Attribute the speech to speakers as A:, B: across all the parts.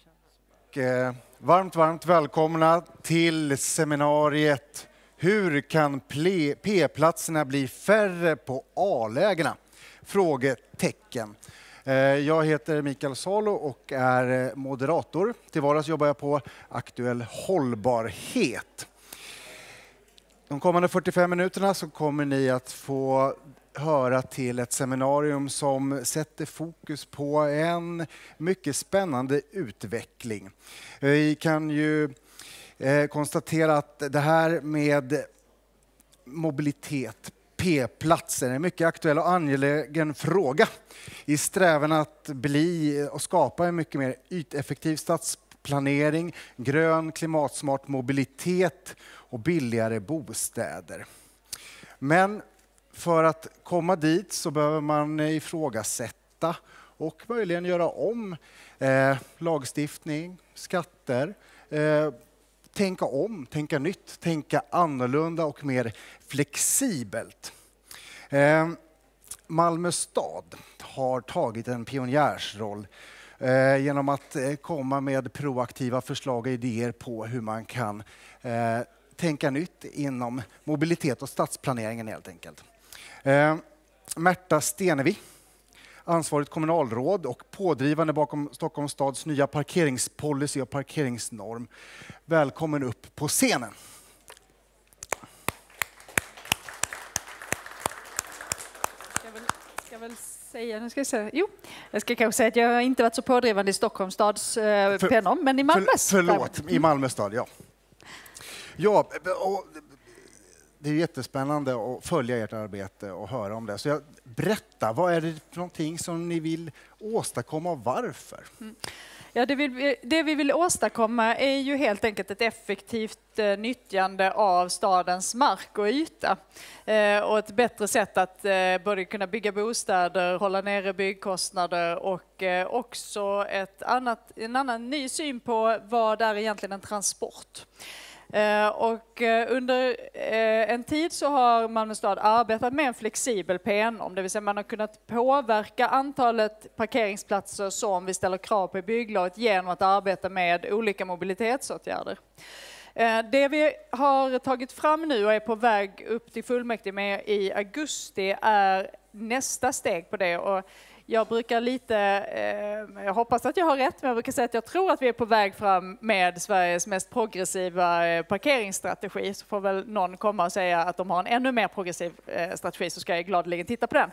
A: Varmt välkomna till seminariet Hur kan P-platserna bli färre på A-lägena? Frågetecken. Jag heter Mikael Salo och är moderator. Till vardags jobbar jag på Aktuell hållbarhet. De kommande 45 minuterna så kommer ni att få höra till ett seminarium som sätter fokus på en mycket spännande utveckling. Vi kan ju konstatera att det här med mobilitet, P-platser, är en mycket aktuell och angelägen fråga i strävan att bli och skapa en mycket mer yteffektiv stadsplanering, grön, klimatsmart mobilitet och billigare bostäder. Men för att komma dit så behöver man ifrågasätta och möjligen göra om lagstiftning, skatter, tänka nytt, tänka annorlunda och mer flexibelt. Malmö stad har tagit en pionjärsroll genom att komma med proaktiva förslag och idéer på hur man kan tänka nytt inom mobilitet och stadsplaneringen helt enkelt. Märta Stenevi, ansvarigt kommunalråd och pådrivande bakom Stockholms stads nya parkeringspolicy och parkeringsnorm. Välkommen upp på scenen.
B: Jag ska kanske säga att jag inte varit så pådrivande i Stockholms stads plenum, men i Malmö.
A: Förlåt, i Malmö stad, ja. Ja, och det är jättespännande att följa ert arbete och höra om det. Så berätta, vad är det för någonting som ni vill åstadkomma och varför?
B: Ja, det vi vill åstadkomma är ju helt enkelt ett effektivt nyttjande av stadens mark och yta. Och ett bättre sätt att både kunna bygga bostäder, hålla nere byggkostnader och också en annan ny syn på vad är egentligen en transport. Och under en tid så har Malmö stad arbetat med en flexibel PN-norm, det vill säga man har kunnat påverka antalet parkeringsplatser som vi ställer krav på i bygglaget genom att arbeta med olika mobilitetsåtgärder. Det vi har tagit fram nu och är på väg upp till fullmäktige med i augusti är nästa steg på det. Och jag brukar jag hoppas att jag har rätt, men jag brukar säga att jag tror att vi är på väg fram med Sveriges mest progressiva parkeringsstrategi. Så får väl någon komma och säga att de har en ännu mer progressiv strategi, så ska jag gladeligen titta på den.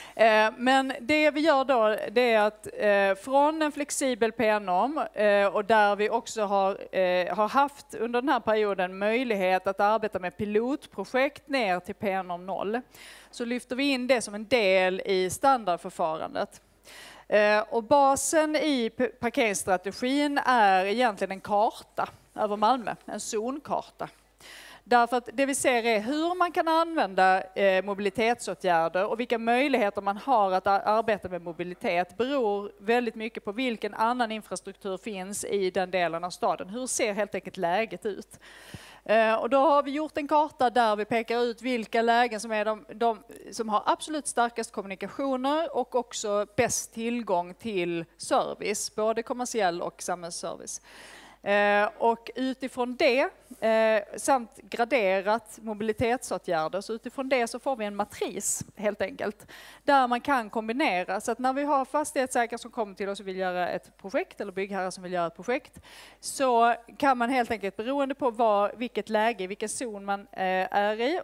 B: Men det vi gör då, det är att från en flexibel PN-norm och där vi också har haft under den här perioden möjlighet att arbeta med pilotprojekt ner till PN-norm 0. Så lyfter vi in det som en del i standardförfarandet. Och basen i parkeringsstrategin är egentligen en karta över Malmö, en zonkarta. Därför att det vi ser är hur man kan använda mobilitetsåtgärder och vilka möjligheter man har att arbeta med mobilitet beror väldigt mycket på vilken annan infrastruktur finns i den delen av staden. Hur ser helt enkelt läget ut? Och då har vi gjort en karta där vi pekar ut vilka lägen som är de som har absolut starkast kommunikationer och också bäst tillgång till service, både kommersiell och samhällsservice. Och utifrån det samt graderat mobilitetsåtgärder, så utifrån det så får vi en matris helt enkelt där man kan kombinera. Så att när vi har fastighetsägare som kommer till oss och vill göra ett projekt eller byggherrar som vill göra ett projekt, så kan man helt enkelt beroende på vilket läge, vilken zon man är i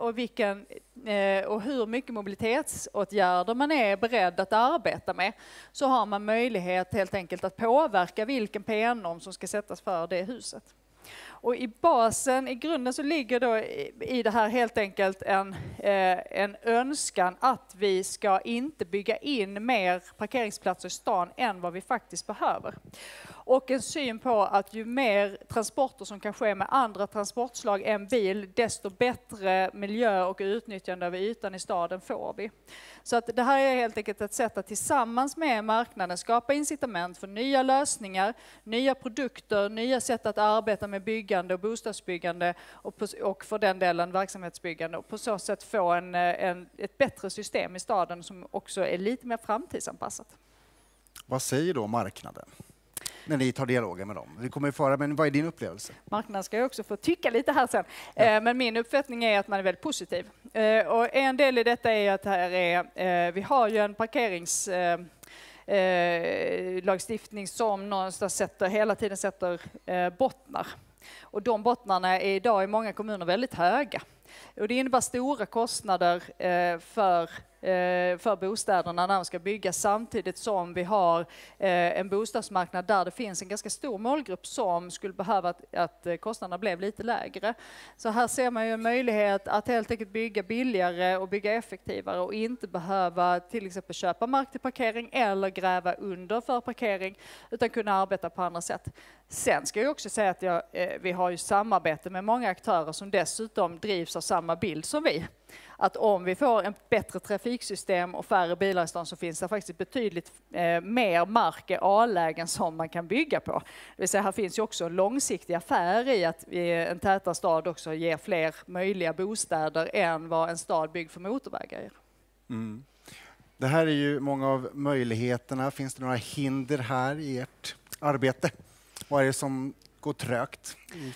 B: och hur mycket mobilitetsåtgärder man är beredd att arbeta med, så har man möjlighet helt enkelt att påverka vilken PN-norm som ska sättas för det huset. Och i grunden så ligger då i det här helt enkelt en önskan att vi ska inte bygga in mer parkeringsplatser i stan än vad vi faktiskt behöver. Och en syn på att ju mer transporter som kan ske med andra transportslag än bil, desto bättre miljö och utnyttjande av ytan i staden får vi. Så att det här är helt enkelt ett sätt att tillsammans med marknaden skapa incitament för nya lösningar, nya produkter, nya sätt att arbeta med byggande och bostadsbyggande och för den delen verksamhetsbyggande, och på så sätt få ett bättre system i staden som också är lite mer framtidsanpassat.
A: Vad säger då marknaden? när ni tar dialogen med dem? Vi kommer ju föra, men vad är din upplevelse?
B: Marknaden ska ju också få tycka lite här sen. Men min uppfattning är att man är väldigt positiv. Och en del i detta är att vi har ju en parkeringslagstiftning som någonstans hela tiden sätter bottnar. Och de bottnarna är idag i många kommuner väldigt höga. Och det innebär stora kostnader för bostäderna när de ska byggas, samtidigt som vi har en bostadsmarknad där det finns en ganska stor målgrupp som skulle behöva att kostnaderna blev lite lägre. Så här ser man ju en möjlighet att helt enkelt bygga billigare och bygga effektivare och inte behöva till exempel köpa mark till parkering eller gräva under för parkering, utan kunna arbeta på andra sätt. Sen ska jag också säga att vi har ju samarbete med många aktörer som dessutom drivs av samma bild som vi. Att om vi får en bättre trafiksystem och färre bilar i stan så finns det faktiskt betydligt mer mark i A-lägen som man kan bygga på. Det vill säga, här finns ju också en långsiktig affär i att en tätare stad också ger fler möjliga bostäder än vad en stad byggd för motorvägar ger.
A: Mm. Det här är ju många av möjligheterna. Finns det några hinder här i ert arbete? Vad är det som går trögt?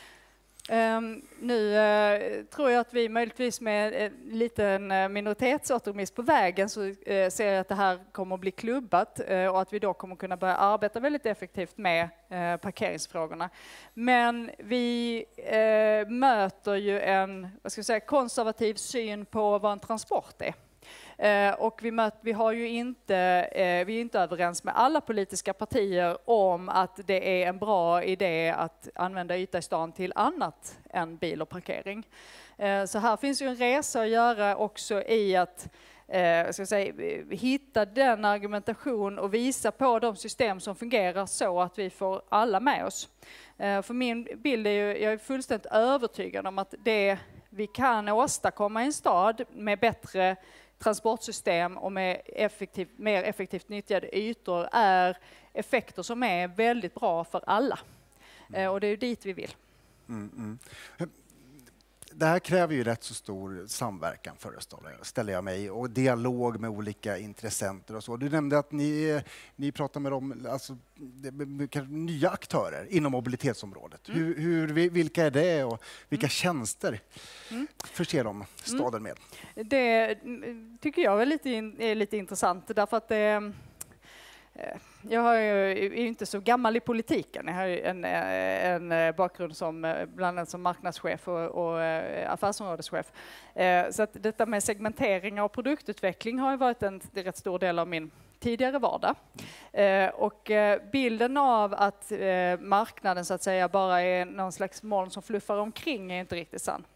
B: Nu tror jag att vi möjligtvis med en liten minoritetsåterremiss på vägen så ser jag att det här kommer att bli klubbat och att vi då kommer kunna börja arbeta väldigt effektivt med parkeringsfrågorna. Men vi möter ju en konservativ syn på vad en transport är. Och vi är inte överens med alla politiska partier om att det är en bra idé att använda yta i stan till annat än bil och parkering. Så här finns ju en resa att göra också i att hitta den argumentation och visa på de system som fungerar så att vi får alla med oss. För min bild är jag är fullständigt övertygad om att det vi kan åstadkomma i en stad med bättre transportsystem och med mer effektivt nyttjade ytor är effekter som är väldigt bra för alla. Och det är ju dit vi vill.
A: Det här kräver ju rätt så stor samverkan, föreställer jag mig, och dialog med olika intressenter och så. Du nämnde att ni pratar med dem, alltså nya aktörer inom mobilitetsområdet. Vilka är det och vilka tjänster förser de staden med?
B: Det tycker jag är lite intressant, därför att jag är inte så gammal i politiken. Jag har en bakgrund som bland annat som marknadschef och affärsområdeschef. Så att detta med segmentering och produktutveckling har ju varit en rätt stor del av min tidigare vardag. Och bilden av att marknaden så att säga bara är någon slags moln som fluffar omkring är inte riktigt sann.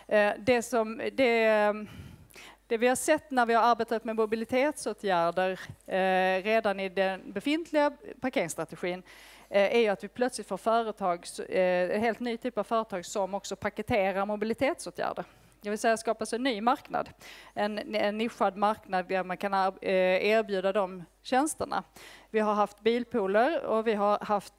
B: Det vi har sett när vi har arbetat med mobilitetsåtgärder redan i den befintliga parkeringsstrategin är ju att vi plötsligt får en helt ny typ av företag som också paketerar mobilitetsåtgärder. Det vill säga skapas en ny marknad, en nischad marknad där man kan erbjuda de tjänsterna. Vi har haft bilpooler och vi har haft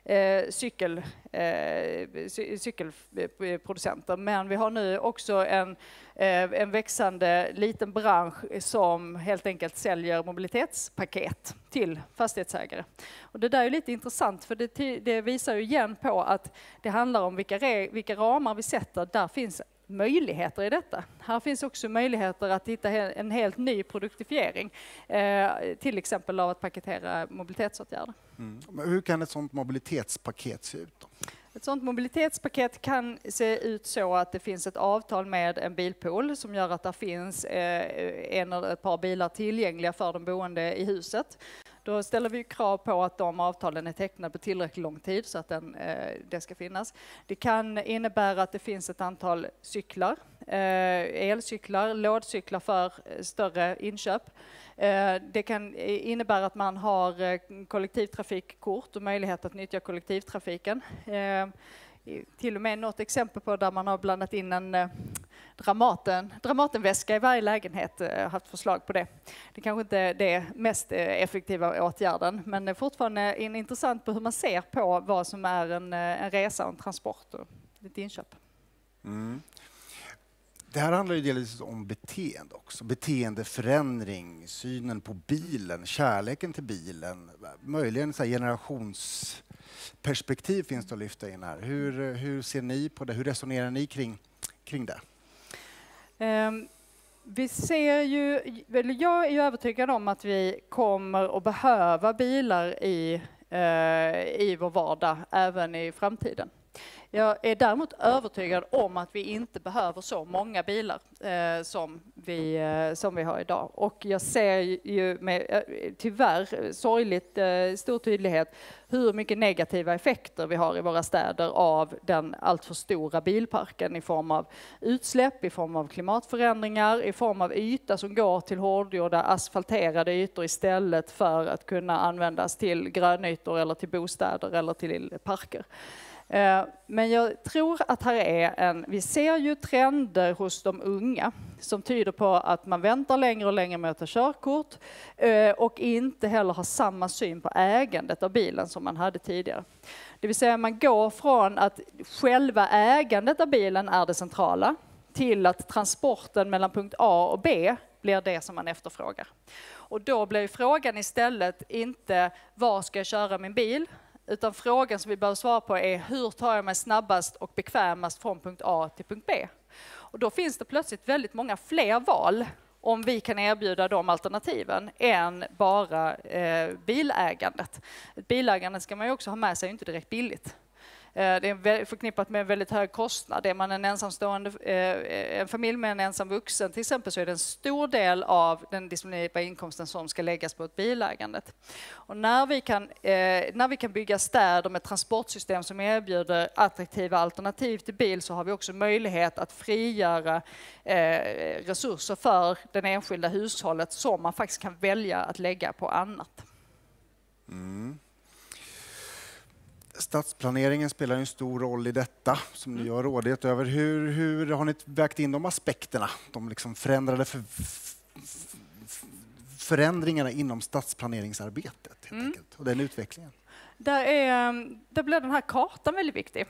B: cykelproducenter, men vi har nu också en växande liten bransch som helt enkelt säljer mobilitetspaket till fastighetsägare. Och det där är lite intressant, för det visar ju igen på att det handlar om vilka ramar vi sätter. Där finns möjligheter i detta. Här finns också möjligheter att hitta en helt ny produktifiering, till exempel av att paketera mobilitetsåtgärder.
A: Hur kan ett sådant mobilitetspaket se ut då?
B: Ett sådant mobilitetspaket kan se ut så att det finns ett avtal med en bilpool som gör att det finns en eller ett par bilar tillgängliga för de boende i huset. Då ställer vi krav på att de avtalen är tecknade på tillräckligt lång tid så att det ska finnas. Det kan innebära att det finns ett antal cyklar, elcyklar, lådcyklar för större inköp. Det kan innebära att man har kollektivtrafikkort och möjlighet att nyttja kollektivtrafiken. Till och med något exempel på där man har blandat in en Dramatenväska i varje lägenhet, haft förslag på det. Det kanske inte är det mest effektiva åtgärden, men det är fortfarande intressant på hur man ser på vad som är en resa, en transport och ett inköp.
A: Det här handlar ju delvis om beteende också. Beteendeförändring, synen på bilen, kärleken till bilen, möjligen så här perspektiv finns det att lyfta in här? Hur ser ni på det? Hur resonerar ni kring det?
B: Vi ser ju, jag är ju övertygad om att vi kommer att behöva bilar i vår vardag även i framtiden. Jag är däremot övertygad om att vi inte behöver så många bilar som vi har idag. Och jag ser ju med tyvärr sorgligt stor tydlighet hur mycket negativa effekter vi har i våra städer av den alltför stora bilparken i form av utsläpp, i form av klimatförändringar, i form av yta som går till hårdgjorda asfalterade ytor istället för att kunna användas till grönytor eller till bostäder eller till parker. Men jag tror att vi ser ju trender hos de unga som tyder på att man väntar längre och längre med att ta körkort och inte heller har samma syn på ägandet av bilen som man hade tidigare. Det vill säga man går från att själva ägandet av bilen är det centrala till att transporten mellan punkt A och B blir det som man efterfrågar. Och då blir frågan istället inte var ska jag köra min bil? Utan frågan som vi behöver svara på är hur tar jag mig snabbast och bekvämast från punkt A till punkt B? Och då finns det plötsligt väldigt många fler val om vi kan erbjuda de alternativen än bara bilägandet. Ett bilägande ska man ju också ha med sig, inte direkt billigt. Det är förknippat med en väldigt hög kostnad. Är man en familj med en ensam vuxen till exempel så är det en stor del av den disponibla inkomsten som ska läggas på ett bilägandet. Och när vi kan bygga städer med transportsystem som erbjuder attraktiva alternativ till bil så har vi också möjlighet att frigöra resurser för den enskilda hushållet som man faktiskt kan välja att lägga på annat.
A: Mm. Stadsplaneringen spelar en stor roll i detta som ni har rådighet över. Hur har ni vägt in de aspekterna? De liksom förändrade förändringarna inom stadsplaneringsarbetet helt enkelt, och den utvecklingen.
B: Där blir den här kartan väldigt viktig.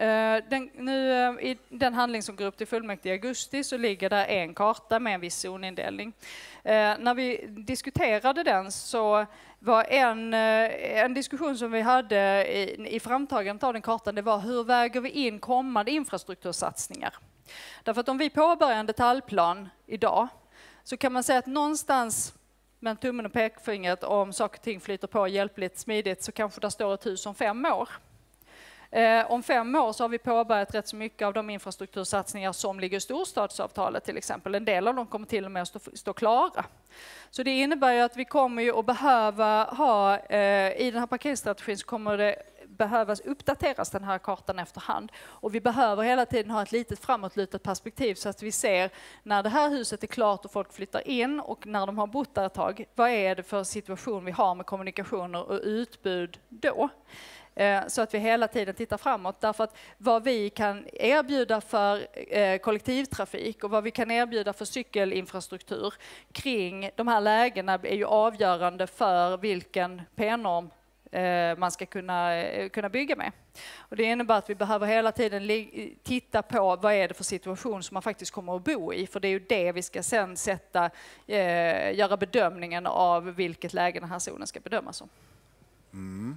B: I den handling som går upp till fullmäktige i augusti så ligger där en karta med en viss zonindelning. När vi diskuterade den så var en diskussion som vi hade i framtagandet av den kartan, det var hur väger vi in kommande infrastruktursatsningar. Därför att om vi påbörjar en detaljplan idag så kan man säga att någonstans med tummen och pekfingret, om saker och ting flyter på hjälpligt smidigt, så kanske det står ett hus om 5 år. Om 5 år så har vi påbörjat rätt så mycket av de infrastruktursatsningar som ligger i storstadsavtalet till exempel. En del av dem kommer till och med att stå klara. Så det innebär ju att vi kommer ju att behöva ha, i den här parkeringsstrategin så kommer det behövas uppdateras den här kartan efterhand. Och vi behöver hela tiden ha ett litet framåtlutat perspektiv så att vi ser när det här huset är klart och folk flyttar in och när de har bott där ett tag, vad är det för situation vi har med kommunikationer och utbud då? Så att vi hela tiden tittar framåt. Därför att vad vi kan erbjuda för kollektivtrafik och vad vi kan erbjuda för cykelinfrastruktur kring de här lägena är ju avgörande för vilken P-norm man ska kunna bygga med. Och det innebär att vi behöver hela tiden titta på vad är det för situation som man faktiskt kommer att bo i. För det är ju det vi ska sen göra bedömningen av vilket läge den här zonen ska bedömas som. Mm.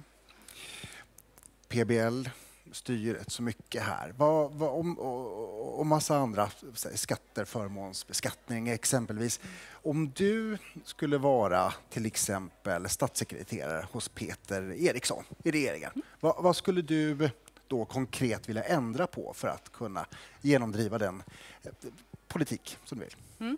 A: PBL styr så mycket här. Och massa andra skatter, förmånsbeskattning exempelvis. Om du skulle vara till exempel statssekreterare hos Peter Eriksson i regeringen, vad skulle du då konkret vilja ändra på för att kunna genomdriva den politik som du vill?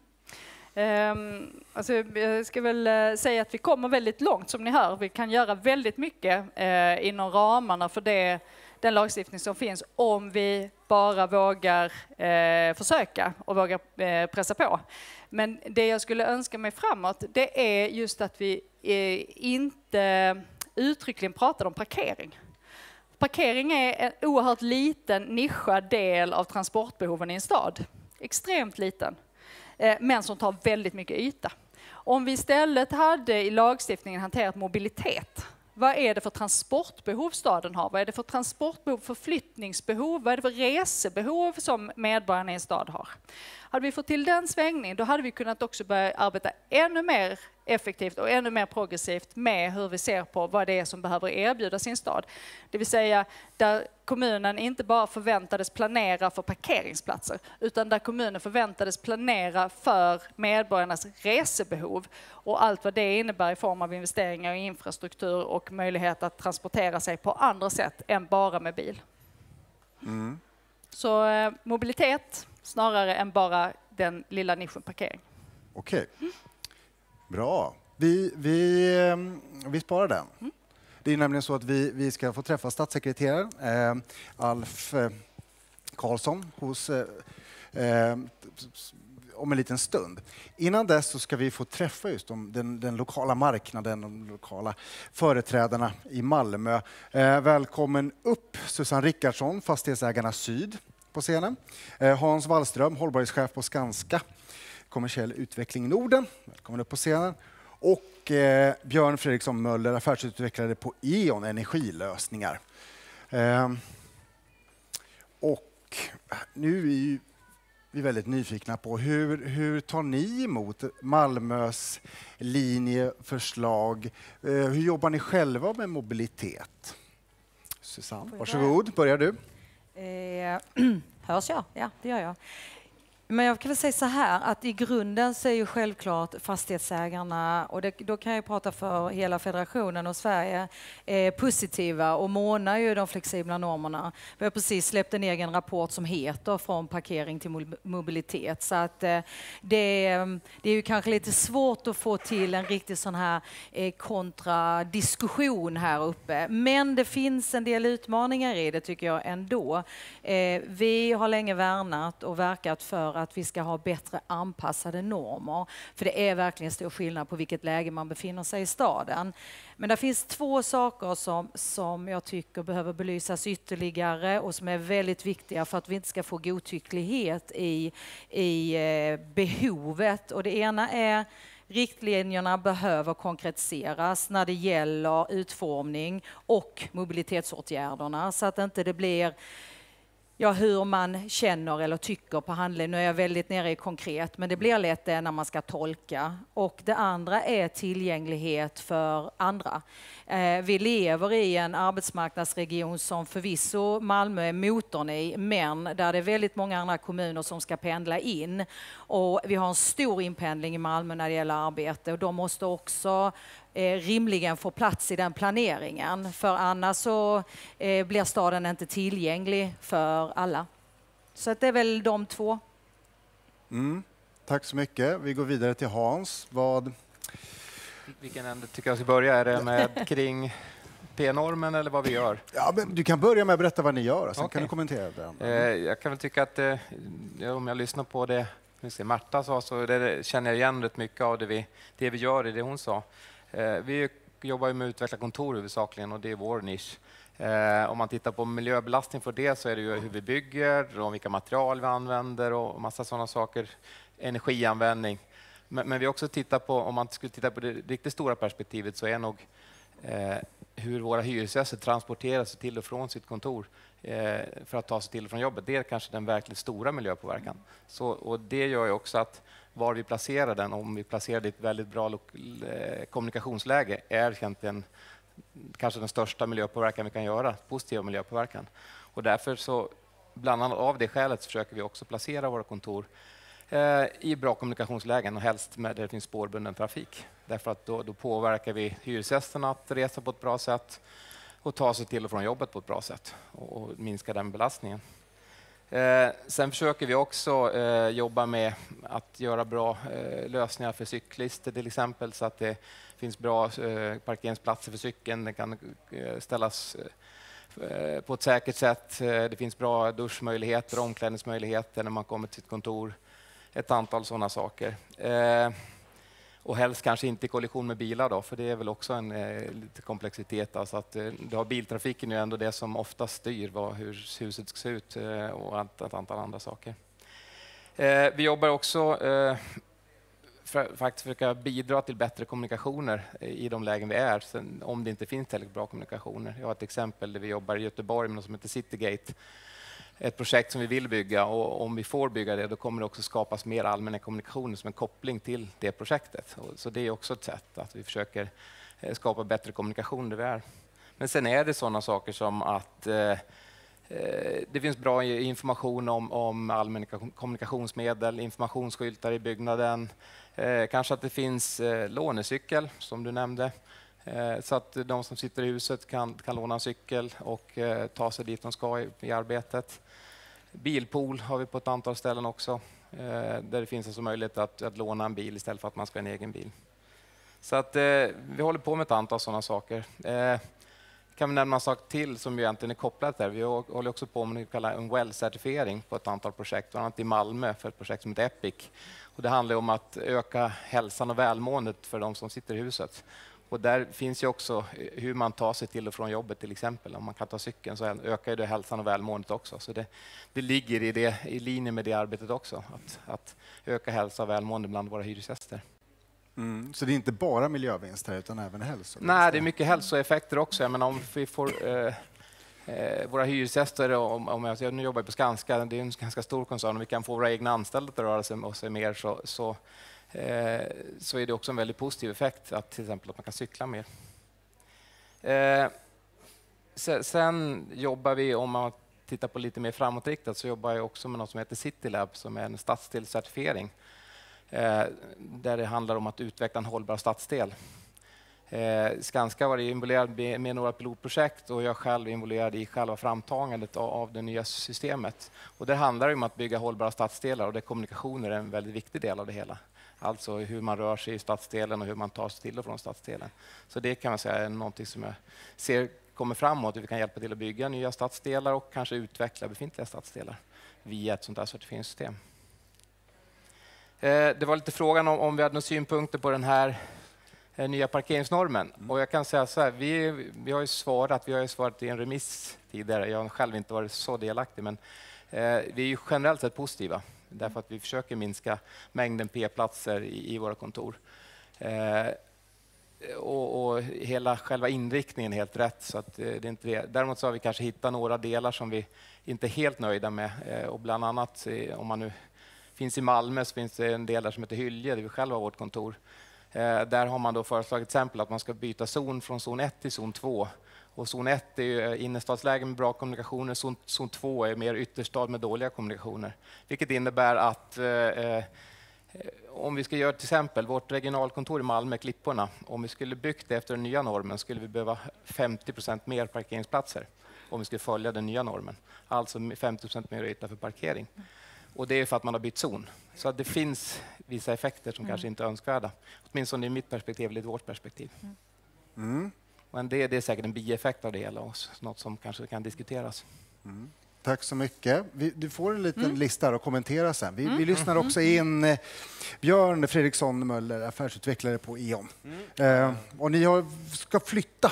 B: Alltså jag ska väl säga att vi kommer väldigt långt som ni hör. Vi kan göra väldigt mycket inom ramarna för den lagstiftning som finns om vi bara vågar försöka och vågar pressa på. Men det jag skulle önska mig framåt det är just att vi inte uttryckligen pratar om parkering. Parkering är en oerhört liten nischad del av transportbehoven i en stad. Extremt liten. Men som tar väldigt mycket yta. Om vi istället hade i lagstiftningen hanterat mobilitet, vad är det för transportbehov staden har? Vad är det för transportbehov, förflyttningsbehov? Vad är det för resebehov som medborgarna i en stad har? Hade vi fått till den svängningen, då hade vi kunnat också börja arbeta ännu mer effektivt och ännu mer progressivt med hur vi ser på vad det är som behöver erbjudas i en stad. Det vill säga där kommunen inte bara förväntades planera för parkeringsplatser utan där kommunen förväntades planera för medborgarnas resebehov och allt vad det innebär i form av investeringar i infrastruktur och möjlighet att transportera sig på andra sätt än bara med bil. Så mobilitet snarare än bara den lilla nischen parkering.
A: Okej. Bra. Vi sparar den. Det är nämligen så att vi ska få träffa statssekreterare Alf Karlsson om en liten stund. Innan dess så ska vi få träffa just den lokala marknaden, de lokala företrädarna i Malmö. Välkommen upp Susanne Rickardsson, Fastighetsägarna Syd på scenen. Hans Wallström, hållbarhetschef på Skanska, kommersiell utveckling Norden. Välkommen upp på scenen. Och Björn Fredriksson Möller, affärsutvecklare på E.ON energilösningar. Och nu är vi väldigt nyfikna på hur tar ni emot Malmös linjeförslag? Hur jobbar ni själva med mobilitet? Susanne, varsågod, börjar du.
C: Hörs jag? Ja, det gör jag. Men jag kan väl säga så här att i grunden så är ju självklart fastighetsägarna, och då kan jag prata för hela federationen och Sverige, positiva och månar ju de flexibla normerna. Vi har precis släppt en egen rapport som heter Från parkering till mobilitet. Så att det är ju kanske lite svårt att få till en riktig sån här kontradiskussion här uppe. Men det finns en del utmaningar i det tycker jag ändå. Vi har länge värnat och verkat för att vi ska ha bättre anpassade normer. För det är verkligen stor skillnad på vilket läge man befinner sig i staden. Men det finns två saker som jag tycker behöver belysas ytterligare och som är väldigt viktiga för att vi inte ska få godtycklighet i behovet. Och det ena är riktlinjerna behöver konkretiseras när det gäller utformning och mobilitetsåtgärderna så att inte det blir hur man känner eller tycker på handling. Nu är jag väldigt nere i konkret, men det blir lätt det när man ska tolka. Och det andra är tillgänglighet för andra. Vi lever i en arbetsmarknadsregion som förvisso Malmö är motorn i, men där det är väldigt många andra kommuner som ska pendla in. Och vi har en stor inpendling i Malmö när det gäller arbete och de måste också rimligen få plats i den planeringen. För annars så blir staden inte tillgänglig för alla. Så att det är väl de två.
A: Tack så mycket. Vi går vidare till Hans.
D: Vilken ände tycker jag ska börja? Är det med kring P-normen eller vad vi gör?
A: Ja, men du kan börja med att berätta vad ni gör och sen kan du kommentera det.
D: Jag kan väl tycka att om jag lyssnar på det Marta sa så känner jag igen rätt mycket av det vi gör i det hon sa. Vi jobbar ju med att utveckla kontor huvudsakligen och det är vår nisch. Om man tittar på miljöbelastning för det så är det ju hur vi bygger och vilka material vi använder och massa sådana saker. Energianvändning. Men vi också tittar på, om man skulle titta på det riktigt stora perspektivet så är nog hur våra hyresgäster transporterar sig till och från sitt kontor för att ta sig till och från jobbet. Det är kanske den verkligt stora miljöpåverkan. Och det gör ju också att var vi placerar den, om vi placerar det i ett väldigt bra kommunikationsläge, är egentligen kanske den största miljöpåverkan vi kan göra, positiva miljöpåverkan. Och därför så, bland annat av det skälet, så försöker vi också placera våra kontor i bra kommunikationslägen och helst där det finns spårbunden trafik. Därför att då påverkar vi hyresgästerna att resa på ett bra sätt och ta sig till och från jobbet på ett bra sätt och minska den belastningen. Sen försöker vi också jobba med att göra bra lösningar för cyklister till exempel så att det finns bra parkeringsplatser för cykeln. Det kan ställas på ett säkert sätt. Det finns bra duschmöjligheter, omklädningsmöjligheter när man kommer till sitt kontor. Ett antal sådana saker. Och helst kanske inte i kollision med bilar då, för det är väl också en lite komplexitet. Alltså att du har biltrafiken är ju ändå det som ofta styr hur huset ska se ut och ett antal andra saker. Vi jobbar också för att försöka bidra till bättre kommunikationer i de lägen vi är, om det inte finns tillräckligt bra kommunikationer. Jag har ett exempel där vi jobbar i Göteborg med något som heter Citygate. ett projekt som vi vill bygga, och om vi får bygga det, då kommer det också skapas mer allmänna kommunikationer som en koppling till det projektet. Så det är också ett sätt att vi försöker skapa bättre kommunikation där vi är. Men sen är det sådana saker som att det finns bra information om allmänna kommunikationsmedel, informationsskyltar i byggnaden. Kanske att det finns lånecykel, som du nämnde. Så att de som sitter i huset kan låna en cykel och ta sig dit de ska i arbetet. Bilpool har vi på ett antal ställen också. Där det finns alltså möjlighet att låna en bil istället för att man ska ha en egen bil. Så att vi håller på med ett antal sådana saker. Kan vi nämna en sak till som egentligen är kopplat där. Vi håller också på med en WELL-certifiering på ett antal projekt, bland annat i Malmö för ett projekt som heter EPIC. Och det handlar om att öka hälsan och välmåendet för de som sitter i huset. Och där finns ju också hur man tar sig till och från jobbet till exempel. Om man kan ta cykeln så ökar det hälsan och välmåendet också. Så det ligger i linje med det arbetet också, att öka hälsa och välmående bland våra hyresgäster.
A: Så det är inte bara miljövinster utan även hälsovinster?
D: Nej, det är mycket hälsoeffekter också. Jag menar, om vi får våra hyresgäster, jag nu jobbar på Skanska, det är en ganska stor koncern, och vi kan få våra egna anställda att röra sig mer, så är det också en väldigt positiv effekt att till exempel att man kan cykla mer. Sen jobbar vi, om man tittar på lite mer framåtriktat, så jobbar jag också med något som heter Citylab, som är en stadsdelscertifiering. Där det handlar om att utveckla en hållbar stadsdel. Skanska var involverad med några pilotprojekt, och jag själv är involverad i själva framtagandet av det nya systemet. Och det handlar om att bygga hållbara stadsdelar, och där kommunikationer är en väldigt viktig del av det hela. Alltså hur man rör sig i stadsdelen och hur man tar sig till och från stadsdelen. Så det kan man säga är någonting som jag ser kommer framåt. Vi kan hjälpa till att bygga nya stadsdelar och kanske utveckla befintliga stadsdelar via ett sådant här certifieringssystem. Det var lite frågan om vi hade några synpunkter på den här nya parkeringsnormen. Och jag kan säga så här, vi har ju svarat i en remiss tidigare. Jag har själv inte varit så delaktig, men vi är ju generellt sett positiva. Därför att vi försöker minska mängden p-platser i våra kontor. Och hela själva inriktningen är helt rätt. Så att det är inte det. Däremot så har vi kanske hittat några delar som vi inte är helt nöjda med. Och bland annat, om man nu finns i Malmö, så finns det en del där som heter Hylje, där vi själva har vårt kontor. Där har man då föreslagit exempel att man ska byta zon från zon 1 till zon 2. Och zon 1 är ju innerstadslägen med bra kommunikationer, zon 2 är mer ytterstad med dåliga kommunikationer. Vilket innebär att om vi ska göra till exempel vårt regionalkontor i Malmö, Klipporna, om vi skulle byggt det efter den nya normen skulle vi behöva 50% mer parkeringsplatser om vi skulle följa den nya normen. Alltså 50% mer yta för parkering. Och det är för att man har bytt zon. Så att det finns vissa effekter som kanske inte är önskvärda. Åtminstone i mitt perspektiv eller i vårt perspektiv. Men det är säkert en bieffekt av det hela och något som kanske kan diskuteras.
A: Tack så mycket. Du får en liten lista att kommentera sen. Vi lyssnar också in Björn Fredriksson Möller, affärsutvecklare på E.ON. Och ni ska flytta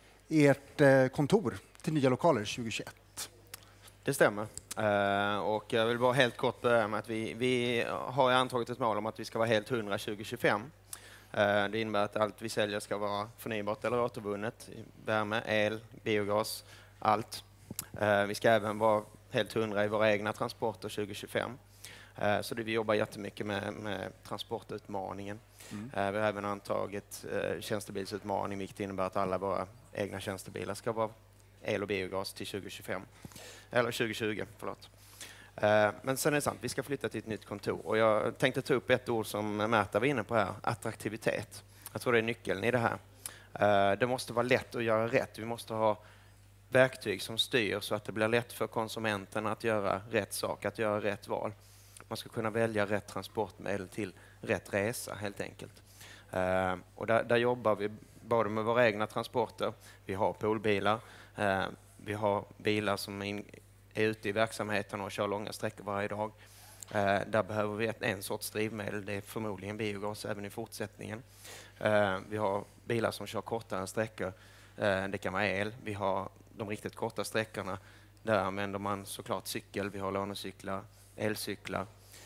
A: ert kontor till nya lokaler 2021.
E: Det stämmer. Och jag vill bara helt kort börja med att vi har antagit ett mål om att vi ska vara helt 100 2025. Det innebär att allt vi säljer ska vara förnybart eller återvunnet. Värme, el, biogas, allt. Vi ska även vara helt 100 i våra egna transporter 2025. Så vi jobbar jättemycket med transportutmaningen. Vi har även antagit tjänstebilsutmaning, vilket innebär att alla våra egna tjänstebilar ska vara el och biogas till 2025. Eller 2020, förlåt. Men sen är det sant, vi ska flytta till ett nytt kontor. Och jag tänkte ta upp ett ord som Märta var inne på här, attraktivitet. Jag tror det är nyckeln i det här. Det måste vara lätt att göra rätt. Vi måste ha verktyg som styr så att det blir lätt för konsumenten att göra rätt sak, att göra rätt val. Man ska kunna välja rätt transportmedel till rätt resa helt enkelt. Och där jobbar vi både med våra egna transporter, vi har poolbilar, vi har bilar som är ute i verksamheten och kör långa sträckor varje dag. Där behöver vi en sorts drivmedel, det är förmodligen biogas även i fortsättningen. Vi har bilar som kör kortare sträckor, det kan vara el. Vi har de riktigt korta sträckorna, där använder man såklart cykel, vi har lånecyklar, elcyklar.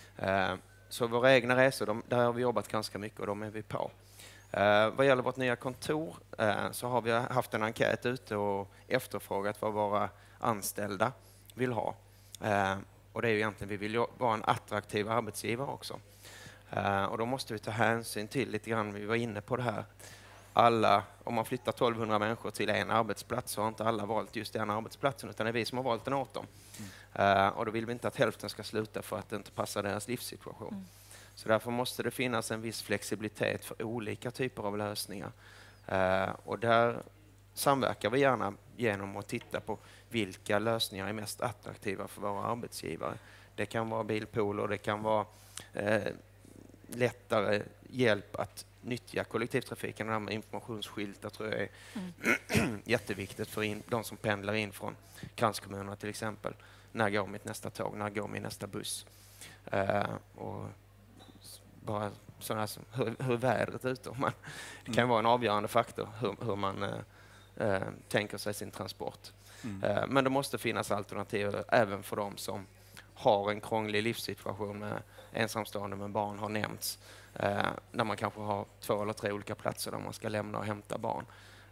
E: Så våra egna resor, där har vi jobbat ganska mycket och de är vi på. Vad gäller vårt nya kontor så har vi haft en enkät ute och efterfrågat vad våra anställda vill ha. Och det är ju egentligen, vi vill ju vara en attraktiv arbetsgivare också. Och då måste vi ta hänsyn till lite grann, vi var inne på det här. Om man flyttar 1200 människor till en arbetsplats så har inte alla valt just den arbetsplatsen, utan det är vi som har valt den åt dem. Och då vill vi inte att hälften ska sluta för att det inte passar deras livssituation. Så därför måste det finnas en viss flexibilitet för olika typer av lösningar. Och där samverkar vi gärna genom att titta på vilka lösningar är mest attraktiva för våra arbetsgivare. Det kan vara bilpooler, det kan vara lättare hjälp att nyttja kollektivtrafiken. Det här med informationsskyltar tror jag är jätteviktigt för de som pendlar in från kranskommunerna till exempel. När går mitt nästa tåg? När går min nästa buss? Och bara sådana som hur vädret är ute. Det kan vara en avgörande faktor hur man tänker sig sin transport. Men det måste finnas alternativ även för dem som har en krånglig livssituation med ensamstående med barn har nämnts. När man kanske har 2 eller 3 olika platser där man ska lämna och hämta barn.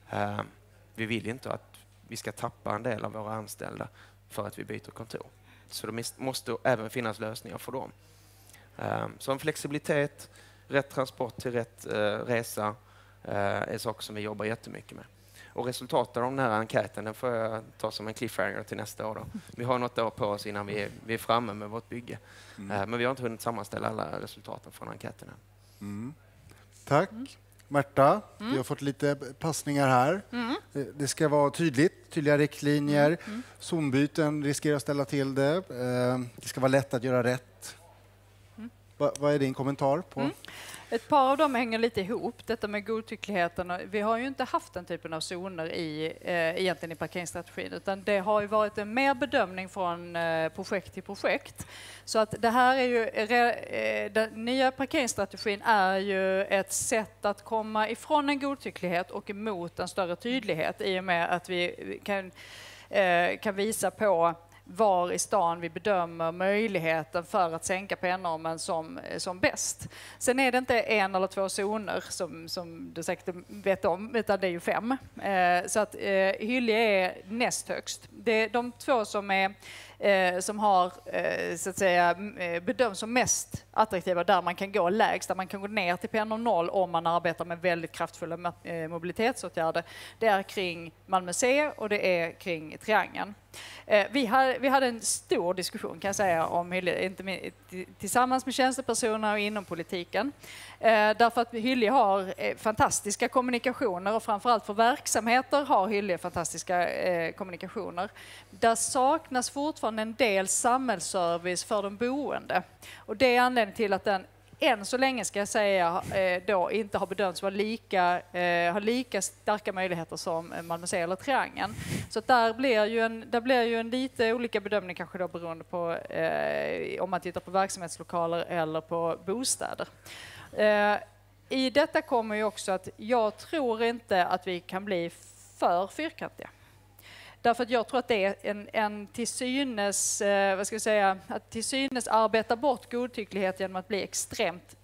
E: Vi vill inte att vi ska tappa en del av våra anställda för att vi byter kontor. Så det måste även finnas lösningar för dem. Så en flexibilitet, rätt transport till rätt resa är saker som vi jobbar jättemycket med. Och resultatet av den här enkäten den får jag ta som en cliffhanger till nästa år. Då. Vi har något år på oss innan vi är framme med vårt bygge. Men vi har inte hunnit sammanställa alla resultaten från enkäten än.
A: Tack. Märta, vi har fått lite passningar här. Det ska vara tydliga riktlinjer. Zonbyten riskerar att ställa till det. Det ska vara lätt att göra rätt. Vad är din kommentar på?
B: Ett par av dem hänger lite ihop, detta med godtyckligheten. Vi har ju inte haft den typen av zoner egentligen i parkeringsstrategin, utan det har ju varit en mer bedömning från projekt till projekt. Så att det här är ju, den nya parkeringsstrategin är ju ett sätt att komma ifrån en godtycklighet och emot en större tydlighet i och med att vi kan visa på var i stan vi bedömer möjligheten för att sänka p-normen som bäst. Sen är det inte 1 eller 2 zoner som du säkert vet om, utan det är ju 5. Så att Hyllie är näst högst. Det är de 2 som har så att säga bedöms som mest attraktiva, där man kan gå lägst, där man kan gå ner till p-norm 0 om man arbetar med väldigt kraftfulla mobilitetsåtgärder. Det är kring Malmö C och det är kring Triangeln. Vi hade en stor diskussion kan jag säga om Hyllie, tillsammans med tjänstepersoner och inom politiken. Därför att Hyllie har fantastiska kommunikationer och framförallt för verksamheter har Hyllie fantastiska kommunikationer. Där saknas fortfarande en del samhällsservice för de boende. Och det är anledningen till att den än så länge ska jag säga då inte har bedömts vara ha lika starka möjligheter som Malmö C eller Triangeln. Så att där blir ju en lite olika bedömning kanske då beroende på om man tittar på verksamhetslokaler eller på bostäder. I detta kommer ju också att jag tror inte att vi kan bli för fyrkantiga. Därför att jag tror att det är en till synes, att till synes arbeta bort godtycklighet genom att bli extremt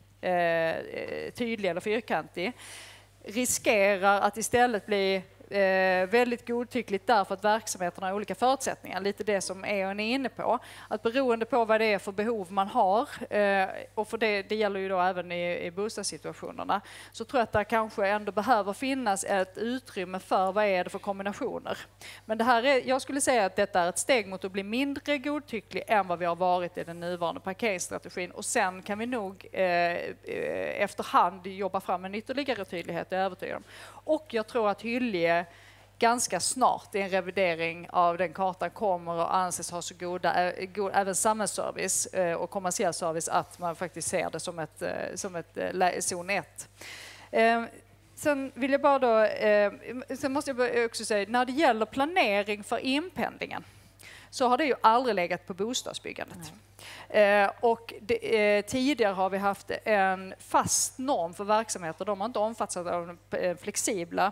B: tydlig eller fyrkantig riskerar att istället bli väldigt godtyckligt därför att verksamheterna har olika förutsättningar. Lite det som Eon är inne på. Att beroende på vad det är för behov man har, och för det gäller ju då även i bostadssituationerna, så tror jag att det kanske ändå behöver finnas ett utrymme för vad är det för kombinationer. Men det här jag skulle säga att detta är ett steg mot att bli mindre godtycklig än vad vi har varit i den nuvarande parkeringsstrategin. Och sen kan vi nog efterhand jobba fram en ytterligare tydlighet, jag är övertygad om. Och jag tror att Hyllie ganska snart i en revidering av den kartan kommer att anses ha så goda även samhällsservice och kommersiell service att man faktiskt ser det som ett zon 1. Sen vill jag bara då, sen måste jag också säga, när det gäller planering för inpendlingen så har det ju aldrig legat på bostadsbyggandet. Tidigare har vi haft en fast norm för verksamheter. De har inte omfattats av den flexibla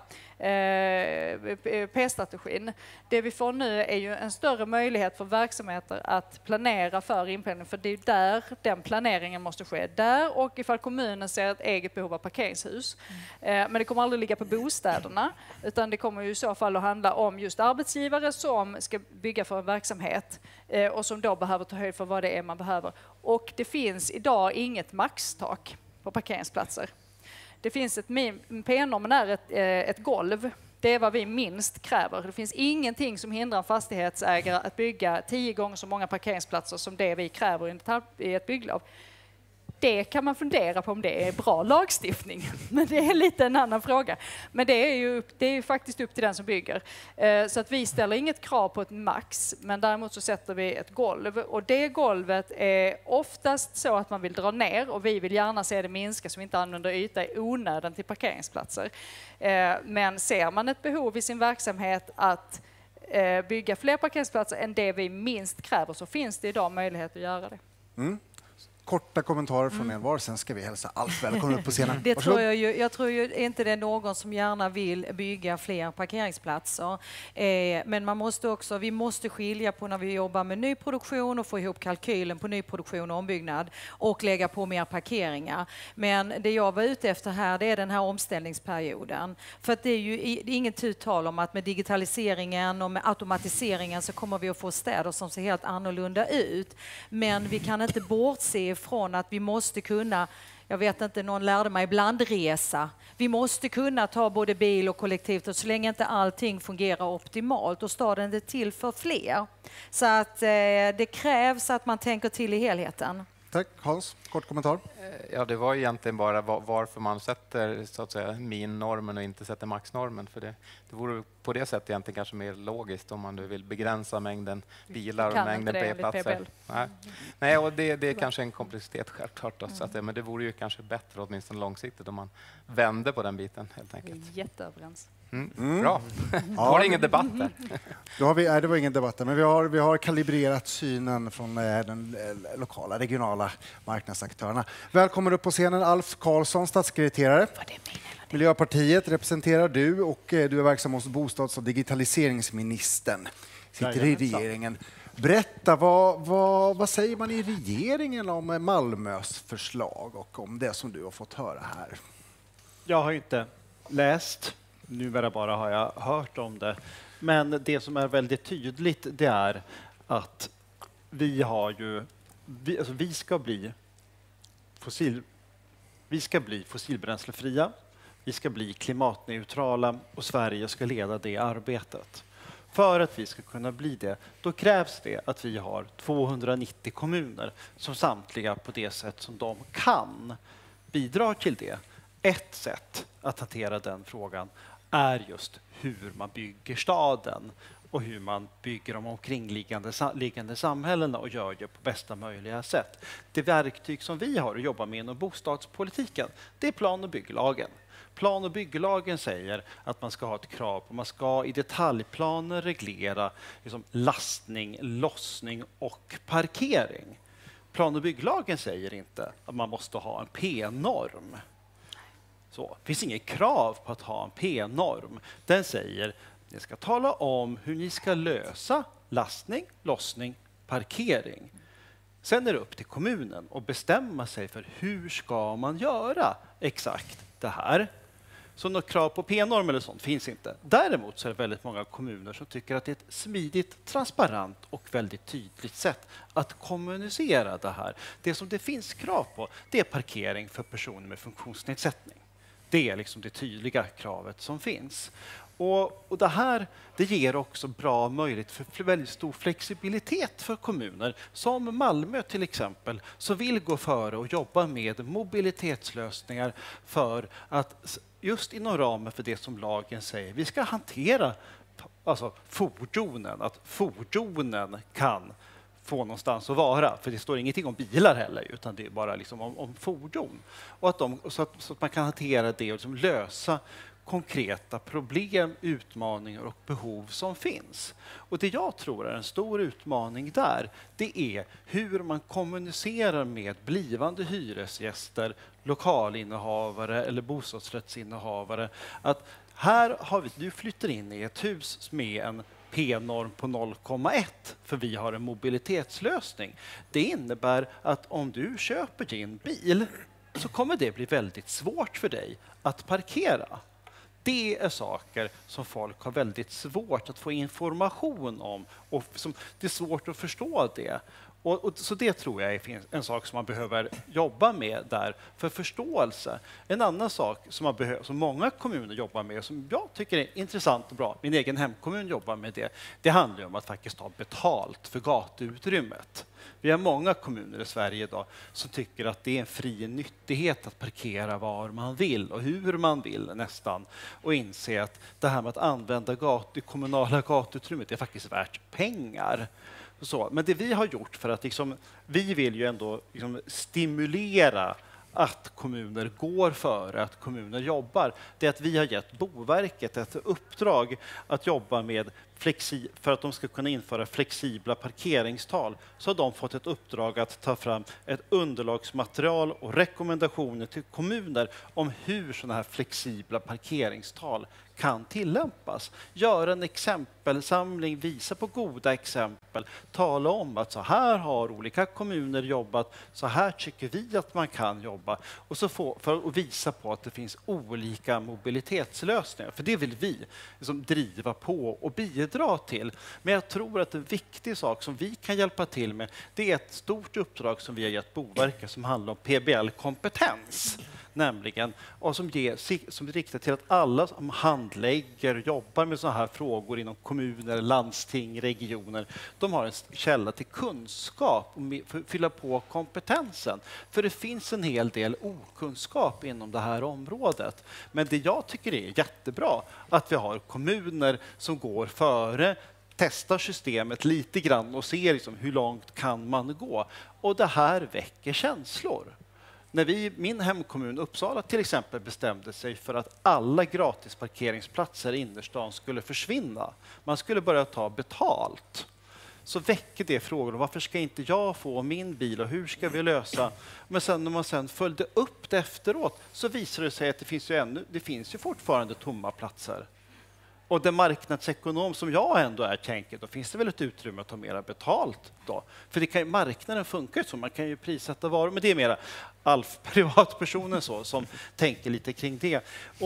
B: P-strategin. Det vi får nu är ju en större möjlighet för verksamheter att planera för inpendling, för det är där den planeringen måste ske. Där, och ifall kommunen ser ett eget behov av parkeringshus. Men det kommer aldrig ligga på bostäderna, utan det kommer ju i så fall att handla om just arbetsgivare som ska bygga för en verksamhet och som då behöver ta höjd för vad det är man behöver. Och det finns idag inget maxtak på parkeringsplatser. Det finns P-normen är ett golv. Det är vad vi minst kräver. Det finns ingenting som hindrar en fastighetsägare att bygga 10 gånger så många parkeringsplatser som det vi kräver i ett bygglov. Det kan man fundera på om det är bra lagstiftning, men det är lite en annan fråga. Men det är ju faktiskt upp till den som bygger. Så att vi ställer inget krav på ett max, men däremot så sätter vi ett golv. Och det golvet är oftast så att man vill dra ner, och vi vill gärna se det minska så vi inte använder yta i onödan till parkeringsplatser. Men ser man ett behov i sin verksamhet att bygga fler parkeringsplatser än det vi minst kräver, så finns det idag möjlighet att göra det.
A: Mm. Korta kommentarer från er var, sen ska vi hälsa Alf välkommen upp på scenen.
C: Det tror jag tror ju inte det är någon som gärna vill bygga fler parkeringsplatser. Men vi måste skilja på när vi jobbar med nyproduktion och få ihop kalkylen på nyproduktion och ombyggnad och lägga på mer parkeringar. Men det jag var ute efter här, det är den här omställningsperioden. För att det är ju inget uttal om att med digitaliseringen och med automatiseringen så kommer vi att få städer som ser helt annorlunda ut. Men vi kan inte bortse från att vi måste kunna, jag vet inte, någon lärde mig blandresa. Vi måste kunna ta både bil och kollektivt, och så länge inte allting fungerar optimalt, och staden är till för fler. Så att det krävs att man tänker till i helheten.
A: Tack. Hans, kort kommentar.
D: Ja, det var egentligen bara varför man sätter så att säga min-normen och inte sätter maxnormen. För det vore på det sättet egentligen kanske mer logiskt om man nu vill begränsa mängden bilar och mängden P-platser. Nej, och det är kanske en komplexitet självklart. Då, så att men det vore ju kanske bättre åtminstone långsiktigt om man vände på den biten helt enkelt.
B: Jätteöverens.
D: Bra. Var det ingen debatt där?
A: Nej, det var ingen debatt där, men vi har kalibrerat synen från den lokala, regionala marknadsaktörerna. Välkommen upp på scenen Alf Karlsson, statssekreterare. Miljöpartiet representerar du, och du är verksam hos bostads- och digitaliseringsministern. Sitter i regeringen. Berätta, vad säger man i regeringen om Malmös förslag och om det som du har fått höra här?
F: Jag har inte läst, numera bara har jag hört om det. Men det som är väldigt tydligt, det är att vi ska bli fossilbränslefria, vi ska bli klimatneutrala, och Sverige ska leda det arbetet. För att vi ska kunna bli det, då krävs det att vi har 290 kommuner som samtliga på det sätt som de kan bidrar till det. Ett sätt att hantera den frågan är just hur man bygger staden och hur man bygger de omkringliggande samhällena och gör det på bästa möjliga sätt. Det verktyg som vi har att jobba med inom bostadspolitiken, det är plan- och bygglagen. Plan- och bygglagen säger att man ska ha ett krav på, man ska i detaljplaner reglera liksom lastning, lossning och parkering. Plan- och bygglagen säger inte att man måste ha en P-norm. Så, det finns inget krav på att ha en P-norm. Den säger att ni ska tala om hur ni ska lösa lastning, lossning, parkering. Sen är det upp till kommunen att bestämma sig för hur ska man göra exakt det här. Så något krav på P-norm eller sånt finns inte. Däremot så är det väldigt många kommuner som tycker att det är ett smidigt, transparent och väldigt tydligt sätt att kommunicera det här. Det som det finns krav på, det är parkering för personer med funktionsnedsättning. Det är liksom det tydliga kravet som finns. Och det här, det ger också bra möjlighet för väldigt stor flexibilitet för kommuner som Malmö till exempel, som vill gå före och jobba med mobilitetslösningar för att just inom ramen för det som lagen säger, vi ska hantera alltså fordonen, att fordonen kan få någonstans att vara. För det står ingenting om bilar heller, utan det är bara liksom om fordon. Och att så att man kan hantera det och liksom lösa konkreta problem, utmaningar och behov som finns. Och det jag tror är en stor utmaning där, det är hur man kommunicerar med blivande hyresgäster, lokalinnehavare eller bostadsrättsinnehavare. Att här har du flyttar in i ett hus med en P-norm på 0,1 för vi har en mobilitetslösning. Det innebär att om du köper din bil så kommer det bli väldigt svårt för dig att parkera. Det är saker som folk har väldigt svårt att få information om och som det är svårt att förstå det. Så det tror jag är en sak som man behöver jobba med där för förståelse. En annan sak som många kommuner jobbar med, som jag tycker är intressant och bra, min egen hemkommun jobbar med det handlar om att faktiskt ta betalt för gatautrymmet. Vi har många kommuner i Sverige idag som tycker att det är en fri nyttighet att parkera var man vill och hur man vill nästan. Och inse att det här med att använda det kommunala gatuutrymmet är faktiskt värt pengar. Så, men det vi har gjort för att vi vill ju ändå stimulera att kommuner går före, att kommuner jobbar, det är att vi har gett Boverket ett uppdrag att jobba med för att de ska kunna införa flexibla parkeringstal. Så har de fått ett uppdrag att ta fram ett underlagsmaterial och rekommendationer till kommuner om hur sådana här flexibla parkeringstal kan tillämpas. Göra en exempelsamling, visa på goda exempel, tala om att så här har olika kommuner jobbat, så här tycker vi att man kan jobba och så för att visa på att det finns olika mobilitetslösningar. För det vill vi driva på och bidra till. Men jag tror att en viktig sak som vi kan hjälpa till med, det är ett stort uppdrag som vi har gett Boverket som handlar om PBL-kompetens. Nämligen, och som är riktat till att alla som handlägger och jobbar med sådana här frågor inom kommuner, landsting, regioner, de har en källa till kunskap och fylla på kompetensen. För det finns en hel del okunskap inom det här området. Men det jag tycker är jättebra att vi har kommuner som går före, testar systemet lite grann och ser hur långt kan man gå. Och det här väcker känslor. När min hemkommun Uppsala till exempel bestämde sig för att alla gratis parkeringsplatser i innerstan skulle försvinna, man skulle börja ta betalt, så väcker det frågor om varför ska inte jag få min bil och hur ska vi lösa? Men sen när man sen följde upp det efteråt så visade det sig att det finns ju fortfarande tomma platser. Och den marknadsekonom som jag ändå är tänker, då finns det väl ett utrymme att ta mera betalt då. För marknaden funkar ju så, man kan ju prissätta varor, men det är mera privatpersonen som tänker lite kring det.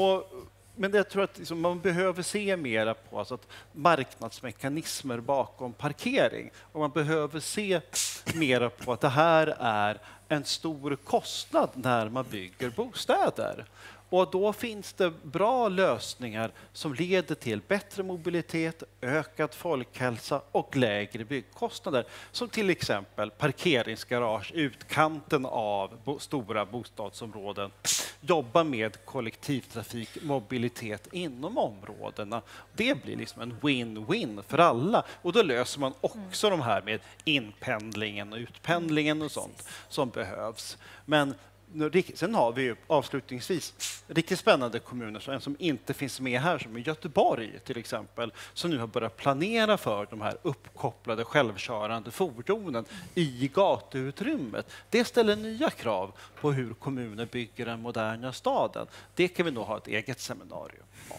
F: Men jag tror att man behöver se mera på att marknadsmekanismer bakom parkering. Och man behöver se mera på att det här är en stor kostnad när man bygger bostäder. Och då finns det bra lösningar som leder till bättre mobilitet, ökad folkhälsa och lägre byggkostnader. Som till exempel parkeringsgarage, utkanten av stora bostadsområden. Jobba med kollektivtrafik, mobilitet inom områdena. Det blir en win-win för alla. Och då löser man också de här med inpendlingen och utpendlingen och sånt som behövs. Men sen har vi ju avslutningsvis riktigt spännande kommuner som inte finns med här, som i Göteborg till exempel, som nu har börjat planera för de här uppkopplade självkörande fordonen i gatuutrymmet. Det ställer nya krav på hur kommuner bygger den moderna staden. Det kan vi nog ha ett eget seminarium om.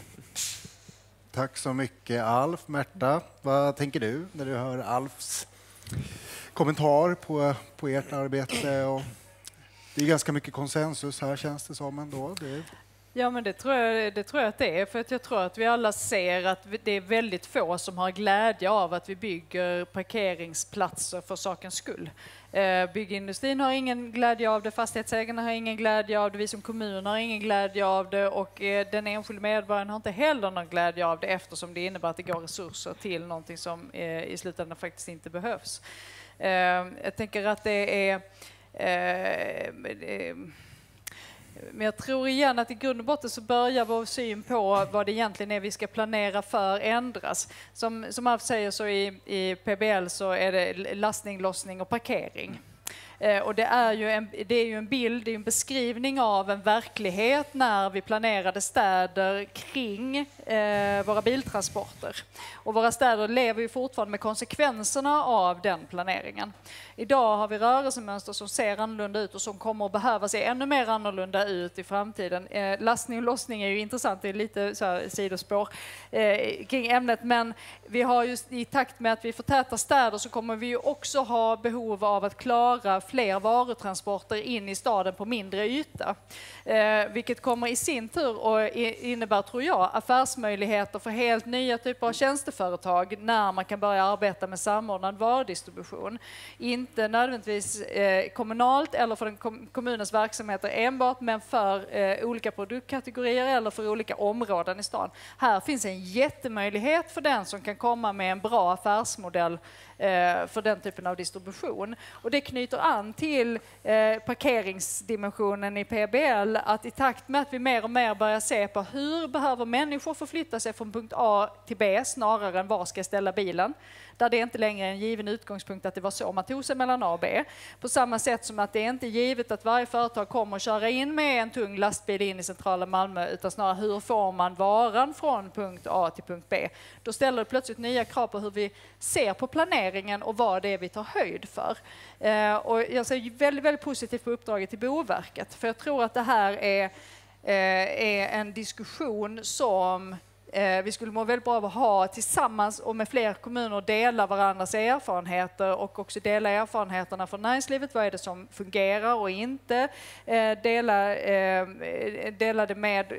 A: Tack så mycket Alf. Märta, vad tänker du när du hör Alfs kommentar på ert arbete? Och det är ganska mycket konsensus här, känns det som ändå.
B: Ja, men det tror jag att det är. För att jag tror att vi alla ser att det är väldigt få som har glädje av att vi bygger parkeringsplatser för sakens skull. Byggindustrin har ingen glädje av det, fastighetsägarna har ingen glädje av det, vi som kommuner har ingen glädje av det och den enskilda medborgaren har inte heller någon glädje av det, eftersom det innebär att det går resurser till någonting som i slutändan faktiskt inte behövs. Jag tänker att det är men jag tror igen att i grund och botten så börjar vår syn på vad det egentligen är vi ska planera för ändras. Som Alf säger så i PBL så är det lastning, lossning och parkering. Och det är ju en bild, det är en beskrivning av en verklighet när vi planerade städer kring våra biltransporter. Och våra städer lever ju fortfarande med konsekvenserna av den planeringen. Idag har vi rörelsemönster som ser annorlunda ut och som kommer att behöva se ännu mer annorlunda ut i framtiden. Lastning och lossning är ju intressant, det är lite så här sidospår kring ämnet, men vi har just i takt med att vi förtätar städer så kommer vi ju också ha behov av att klara fler varutransporter in i staden på mindre yta. Vilket kommer i sin tur och innebär, tror jag, affärsmöjligheter för helt nya typer av tjänsteföretag när man kan börja arbeta med samordnad varudistribution. Inte nödvändigtvis kommunalt eller för kommunens verksamheter enbart, men för olika produktkategorier eller för olika områden i stan. Här finns en jättemöjlighet för den som kan komma med en bra affärsmodell för den typen av distribution. Och det knyter an till parkeringsdimensionen i PBL, att i takt med att vi mer och mer börjar se på hur behöver människor förflytta sig från punkt A till B snarare än var ska jag ställa bilen, där det inte längre är en given utgångspunkt att det var så man tog sig mellan A och B. På samma sätt som att det inte är givet att varje företag kommer att köra in med en tung lastbil in i centrala Malmö, utan snarare hur får man varan från punkt A till punkt B. Då ställer det plötsligt nya krav på hur vi ser på planeringen och vad det är vi tar höjd för. Och jag ser väldigt, väldigt positivt på uppdraget till Boverket, för jag tror att det här är en diskussion som vi skulle må väldigt bra av att ha tillsammans och med fler kommuner, dela varandras erfarenheter och också dela erfarenheterna från näringslivet. Vad är det som fungerar och inte? Dela det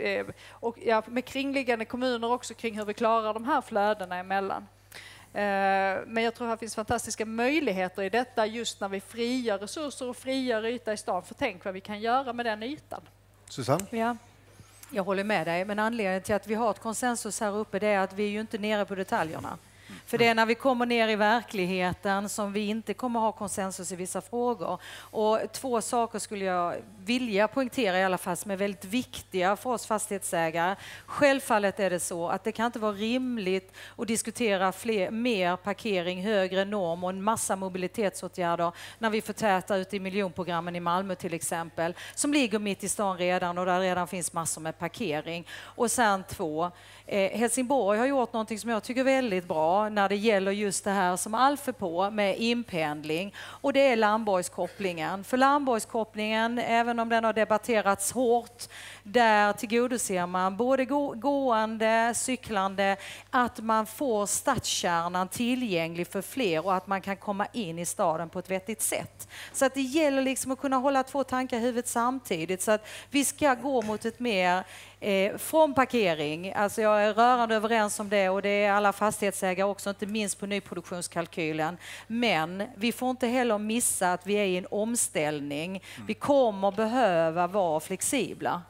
B: med kringliggande kommuner också kring hur vi klarar de här flödena emellan. Men jag tror att det finns fantastiska möjligheter i detta just när vi frigör resurser och frigör yta i stan. För tänk vad vi kan göra med den ytan.
A: Susanne?
C: Ja. Jag håller med dig, men anledningen till att vi har ett konsensus här uppe det är att vi är ju inte nere på detaljerna. För det är när vi kommer ner i verkligheten som vi inte kommer ha konsensus i vissa frågor. Och 2 saker skulle jag vilja poängtera i alla fall som är väldigt viktiga för oss fastighetsägare. Självfallet är det så att det kan inte vara rimligt att diskutera mer parkering, högre norm och en massa mobilitetsåtgärder när vi förtätar ut i miljonprogrammen i Malmö till exempel, som ligger mitt i stan redan och där redan finns massor med parkering. Och sen 2, Helsingborg har gjort någonting som jag tycker är väldigt bra när det gäller just det här som Alf är på med inpendling, och det är Lamborgskopplingen. För Lamborgskopplingen, även om den har debatterats hårt, där tillgodoser man både gående, cyklande, att man får stadskärnan tillgänglig för fler och att man kan komma in i staden på ett vettigt sätt. Så att det gäller liksom att kunna hålla 2 tankar i huvudet samtidigt, så att vi ska gå mot ett mer från parkering. Alltså jag är rörande överens om det, och det är alla fastighetsägare också, inte minst på nyproduktionskalkylen. Men vi får inte heller missa att vi är i en omställning. Vi kommer behöva vara flexibla.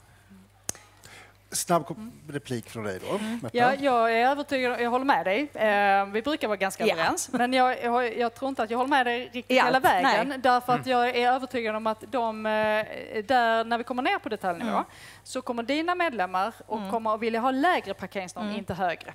A: Snabb replik från dig då.
B: Ja, jag är övertygad, jag håller med dig. Vi brukar vara ganska överens, men jag tror inte att jag håller med dig riktigt hela vägen. Nej. Därför att jag är övertygad om att när vi kommer ner på detaljnivå så kommer dina medlemmar och kommer att vilja ha lägre parkeringsnorm, inte högre,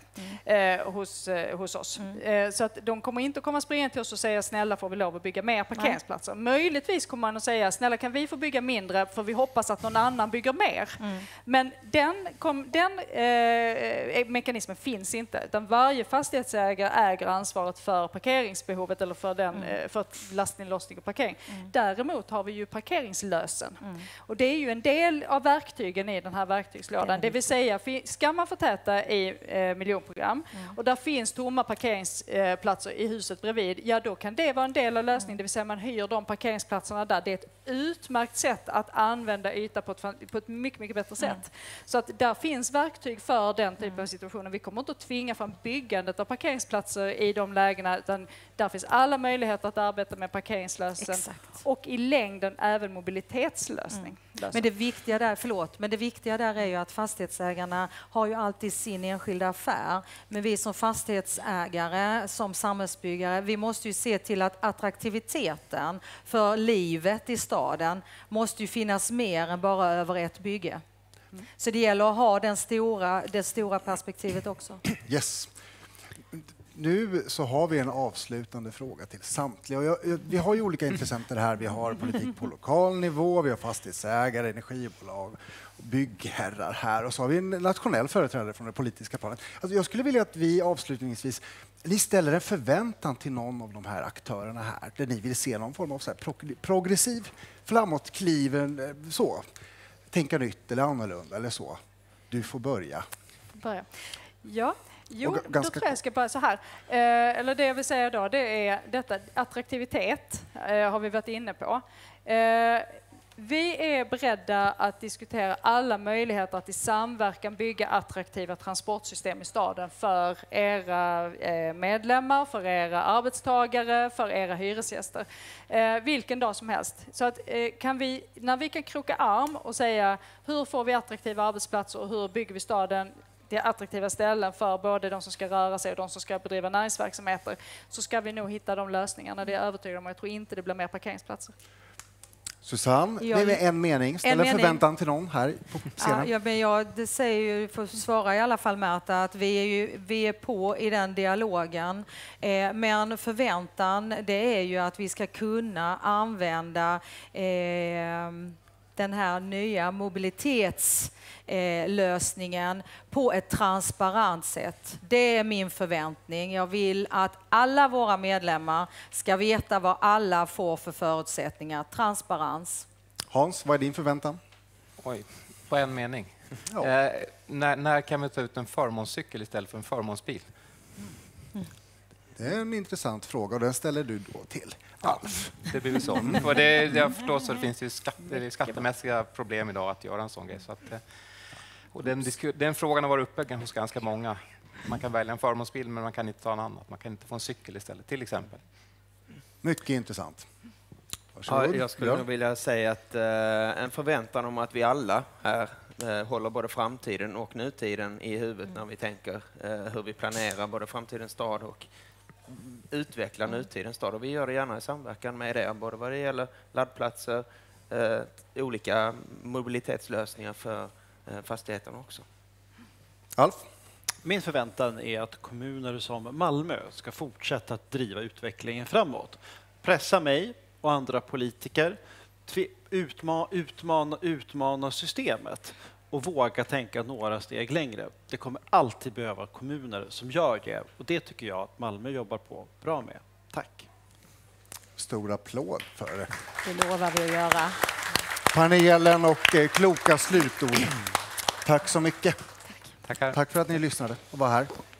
B: hos oss. Så att de kommer inte att komma springa till oss och säga snälla får vi lov att bygga mer parkeringsplatser. Möjligtvis kommer man att säga snälla kan vi få bygga mindre för vi hoppas att någon annan bygger mer. Men den mekanismen finns inte, utan varje fastighetsägare äger ansvaret för parkeringsbehovet eller för lastning, lossning och parkering. Däremot har vi ju parkeringslösen. Och det är ju en del av verktygen i den här verktygslådan. Det vill säga, ska man förtäta i miljonprogram och där finns tomma parkeringsplatser i huset bredvid, ja då kan det vara en del av lösningen. Det vill säga man hyr de parkeringsplatserna där. Det är ett utmärkt sätt att använda yta på ett mycket, mycket bättre sätt. Så att där finns verktyg för den typen av situationer. Vi kommer inte att tvinga fram byggandet av parkeringsplatser i de lägena, utan där finns alla möjligheter att arbeta med parkeringslösen. Exakt. Och i längden även mobilitetslösning.
C: Men det viktiga där är ju att fastighetsägarna har ju alltid sin enskilda affär. Men vi som fastighetsägare, som samhällsbyggare, vi måste ju se till att attraktiviteten för livet i staden måste ju finnas mer än bara över ett bygge. Så det gäller att ha det stora perspektivet också.
A: Yes. Nu så har vi en avslutande fråga till samtliga. Och vi har ju olika intressenter här. Vi har politik på lokal nivå, vi har fastighetsägare, energibolag, byggherrar här och så har vi en nationell företrädare från det politiska planet. Alltså jag skulle vilja att vi avslutningsvis ni ställer en förväntan till någon av de här aktörerna här där ni vill se någon form av så här progressiv framåtkliven så. Tänka nytt eller annorlunda eller så. Du får börja.
B: Ja. Jo, då tror jag ska börja så här. Eller det jag vill säga då, det är detta attraktivitet har vi varit inne på. Vi är beredda att diskutera alla möjligheter att i samverkan bygga attraktiva transportsystem i staden för era medlemmar, för era arbetstagare, för era hyresgäster. Vilken dag som helst. Så att när vi kan kroka arm och säga hur får vi attraktiva arbetsplatser och hur bygger vi staden till attraktiva ställen för både de som ska röra sig och de som ska bedriva näringsverksamheter, så ska vi nog hitta de lösningarna. Det är jag övertygad om. Jag tror inte det blir mer parkeringsplatser.
A: Susanne, det är en mening. Ställ en förväntan till någon här på scenen.
C: Det säger ju, för att svara i alla fall Märta, att vi är på i den dialogen. Men förväntan, det är ju att vi ska kunna använda den här nya mobilitetslösningen på ett transparent sätt. Det är min förväntning. Jag vill att alla våra medlemmar ska veta vad alla får för förutsättningar. Transparens.
A: Hans, vad är din förväntan?
D: Oj, på en mening. Ja. När kan vi ta ut en förmånscykel istället för en förmånsbil?
A: Det är en intressant fråga och den ställer du då till Alf.
D: Det blir så. Och jag förstår så det finns ju skattemässiga problem idag att göra en sån grej. Så att, och den frågan har varit uppe hos ganska många. Man kan välja en förmånsbil men man kan inte ta en annan. Man kan inte få en cykel istället, till exempel.
A: Mycket intressant.
E: Ja, jag skulle nog vilja säga att en förväntan om att vi alla här håller både framtiden och nutiden i huvudet när vi tänker hur vi planerar både framtidens stad och utveckla nutidens stad. Och vi gör det gärna i samverkan med det, både vad det gäller laddplatser, olika mobilitetslösningar för fastigheterna också.
A: Alf?
F: Min förväntan är att kommuner som Malmö ska fortsätta att driva utvecklingen framåt. Pressa mig och andra politiker, utmana systemet och våga tänka några steg längre. Det kommer alltid behöva kommuner som gör det och det tycker jag att Malmö jobbar på bra med. Tack.
A: Stor applåd för det.
C: Det lovar vi att göra.
A: Panelen och kloka slutord. Tack så mycket.
D: Tackar.
A: Tack för att ni lyssnade och var här.